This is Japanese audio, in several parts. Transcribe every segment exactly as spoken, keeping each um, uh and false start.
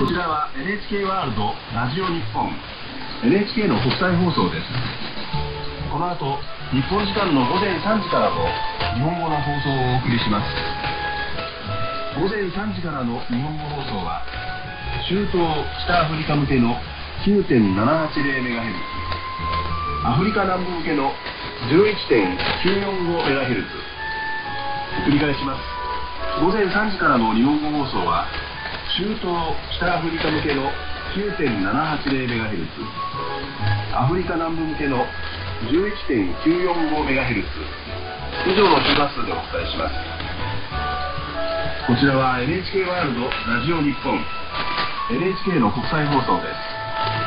こちらは エヌエイチケー ワールドラジオ日本 エヌエイチケー の国際放送です。この後日本時間の午前さんじからの日本語の放送をお送りします。午前さんじからの日本語放送は中東北アフリカ向けの きゅうてんななはちゼロメガヘルツ、アフリカ南部向けの じゅういってんきゅうよんごメガヘルツ。繰り返します。午前さんじからの日本語放送は中東北アフリカ向けの きゅうてんななはちゼロメガヘルツ、アフリカ南部向けの じゅういってんきゅうよんごメガヘルツ。以上の周波数でお伝えします。こちらは エヌエイチケー ワールドラジオ日本 エヌエイチケー の国際放送です。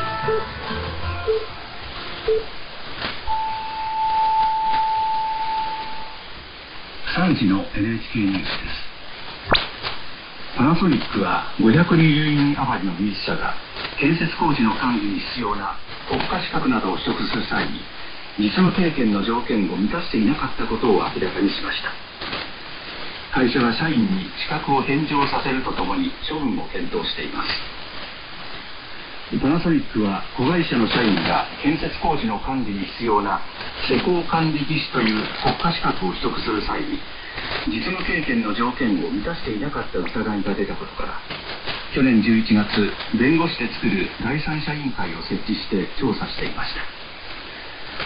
さんじの エヌエイチケー ニュースです。パナソニックはごひゃくにじゅうにん余りの技術者が建設工事の管理に必要な国家資格などを取得する際に実務経験の条件を満たしていなかったことを明らかにしました。会社は社員に資格を返上させるとともに処分を検討しています。パナソニックは子会社の社員が建設工事の管理に必要な施工管理技師という国家資格を取得する際に実務経験の条件を満たしていなかった疑いが出たことから、去年じゅういちがつ弁護士で作る第三者委員会を設置して調査していました。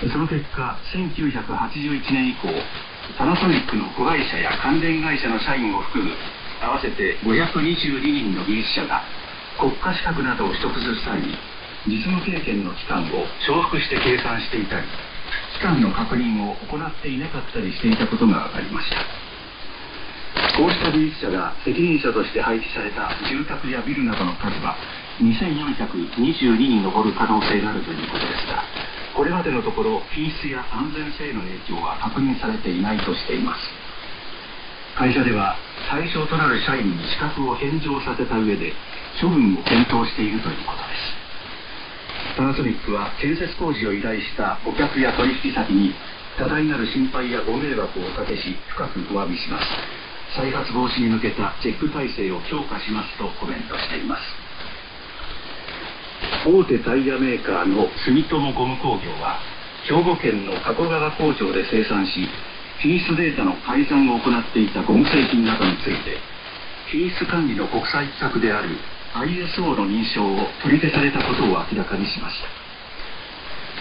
その結果、せんきゅうひゃくはちじゅういちねん以降パナソニックの子会社や関連会社の社員を含む合わせてごひゃくにじゅうににんの技術者が国家資格などを取得する際に実務経験の期間を重複して計算していたり、期間の確認を行っていなかったりしていたことが分かりました。こうした技術者が責任者として配置された住宅やビルなどの数はにせんよんひゃくにじゅうににんに上る可能性があるということですが、これまでのところ品質や安全性への影響は確認されていないとしています。会社では対象となる社員に資格を返上させた上で処分を検討しているということです。パナソニックは建設工事を依頼した顧客や取引先に多大なる心配やご迷惑をおかけし深くお詫びします。再発防止に向けたチェック体制を強化しますとコメントしています。大手タイヤメーカーの住友ゴム工業は兵庫県の加古川工場で生産し品質データの改ざんを行っていたゴム製品などについて品質管理の国際規格である アイエスオー の認証を取り消されたことを明らかにしました。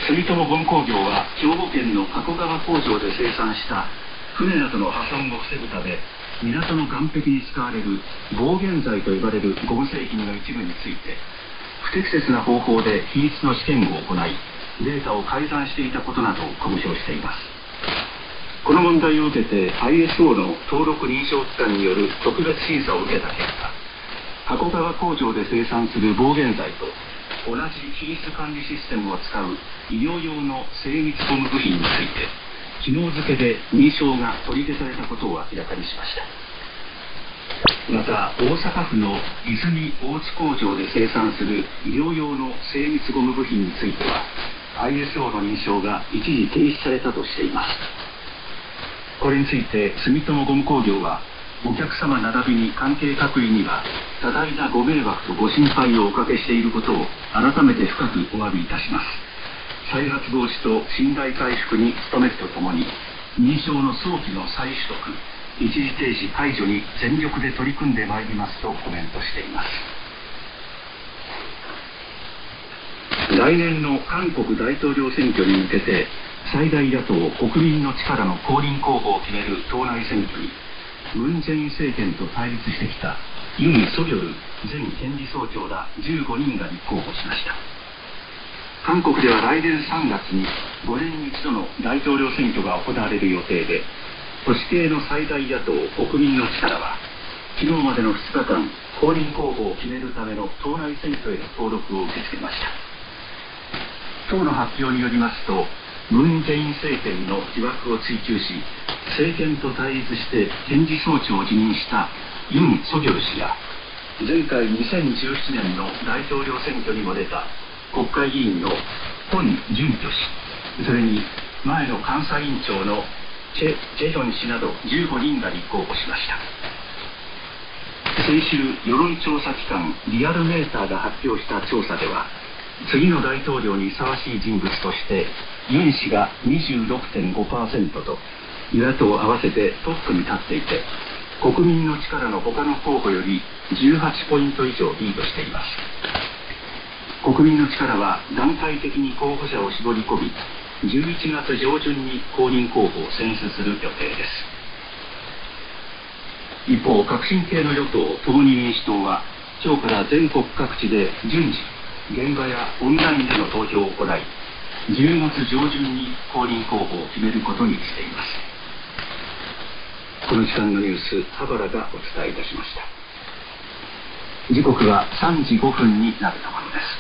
住友ゴム工業は兵庫県の加古川工場で生産した船などの破損を防ぐため港の岸壁に使われる防舷材と呼ばれるゴム製品の一部について不適切な方法で品質の試験を行いデータを改ざんしていたことなどを公表しています。この問題を受けて アイエスオー の登録認証機関による特別審査を受けた結果、加古川工場で生産する防舷材と同じ品質管理システムを使う医療用の精密ゴム部品について昨日付で認証が取り消されたことを明らかにしました。また大阪府の泉大津工場で生産する医療用の精密ゴム部品については アイエスオー の認証が一時停止されたとしています。これについて住友ゴム工業はお客様並びに関係各位には多大なご迷惑とご心配をおかけしていることを改めて深くお詫びいたします。再発防止と信頼回復に努めるとともに認証の早期の再取得、一時停止解除に全力で取り組んでまいりますとコメントしています。来年の韓国大統領選挙に向けて最大野党国民の力の公認候補を決める党内選挙にムン・ジェイン政権と対立してきたユン・ソギョル前検事総長らじゅうごにんが立候補しました。韓国では来年さんがつにごねんに一度の大統領選挙が行われる予定で、保守系の最大野党国民の力は昨日までのふつかかん公認候補を決めるための党内選挙への登録を受け付けました。党の発表によりますと、ムン・ジェイン政権の疑惑を追及し政権と対立して検事総長を辞任したユン・ソギョル氏や前回にせんじゅうななねんの大統領選挙にも出た国会議員のホン・ジュンキョ氏、それに前の監査委員長のチェ・ジェヒョン氏などじゅうごにんが立候補しました。 先週、世論調査機関リアルメーターが発表した調査では、次の大統領にふさわしい人物としてユン氏が にじゅうろくてんごパーセント と与野党合わせてトップに立っていて、国民の力の他の候補よりじゅうはちポイント以上リードしています。国民の力は段階的に候補者を絞り込み、じゅういちがつ上旬に公認候補を選出する予定です。一方、革新系の与党共に民主党は今日から全国各地で順次現場やオンラインでの投票を行い、じゅうがつ上旬に公認候補を決めることにしています。この時間のニュース、羽原がお伝えいたしました。時刻はさんじごふんになるところです。